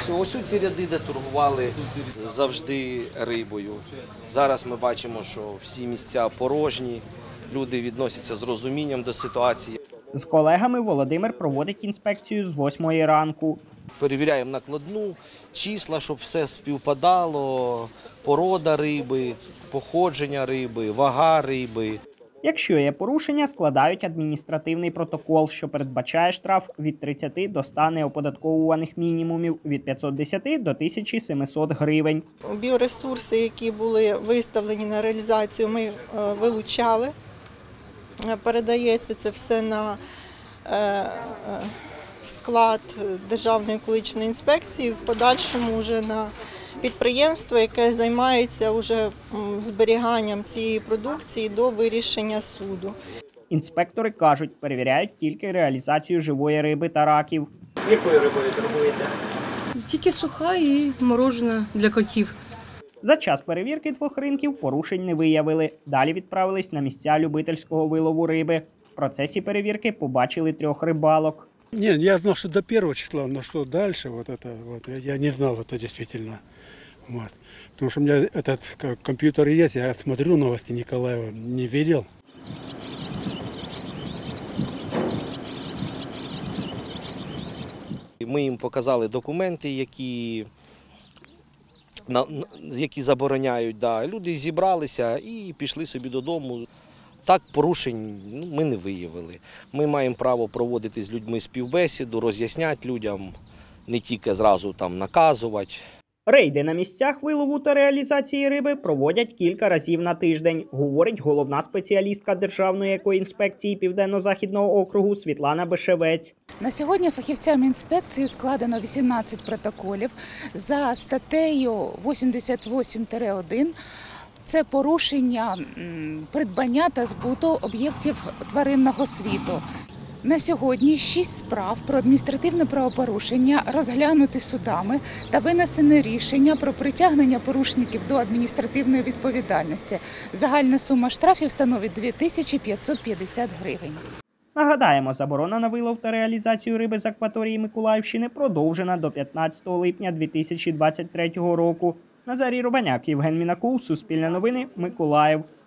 Ось ці ряди, де торгували завжди рибою. Зараз ми бачимо, що всі місця порожні, люди відносяться з розумінням до ситуації. З колегами Володимир проводить інспекцію з 8 ранку. Перевіряємо накладну, числа, щоб все співпадало, порода риби, походження риби, вага риби. Якщо є порушення, складають адміністративний протокол, що передбачає штраф від 30 до 100 неоподатковуваних мінімумів, від 510 до 1700 гривень. Біоресурси, які були виставлені на реалізацію, ми вилучали. Передається це все на склад Державної екологічної інспекції, в подальшому вже на підприємство, яке займається вже зберіганням цієї продукції до вирішення суду. Інспектори кажуть, перевіряють тільки реалізацію живої риби та раків. Якою рибою торгуєте? Тільки суха і морожена для котів. За час перевірки 2 ринків порушень не виявили. Далі відправились на місця любительського вилову риби. В процесі перевірки побачили 3 рибалок. Не, я знал, что до 1 числа, но что дальше, я не знал это действительно. Потому что у меня этот компьютер есть, я смотрю новости Николаева, не видел. Ми їм показали документи, які забороняють. Да. Люди зібралися і пішли собі додому. Так, порушень ми не виявили. Ми маємо право проводити з людьми співбесіду, роз'ясняти людям, не тільки зразу там наказувати. Рейди на місцях вилову та реалізації риби проводять кілька разів на тиждень, говорить головна спеціалістка Державної екоінспекції Південно-Західного округу Світлана Бешевець. На сьогодні фахівцями інспекції складено 18 протоколів за статтею 88-1. Це порушення придбання та збуту об'єктів тваринного світу. На сьогодні 6 справ про адміністративне правопорушення розглянуті судами та винесене рішення про притягнення порушників до адміністративної відповідальності. Загальна сума штрафів становить 2550 гривень. Нагадаємо, заборона на вилов та реалізацію риби з акваторії Миколаївщини продовжена до 15 липня 2023 року. Назарій Рубаняк, Євген Мінаков, Суспільне новини, Миколаїв.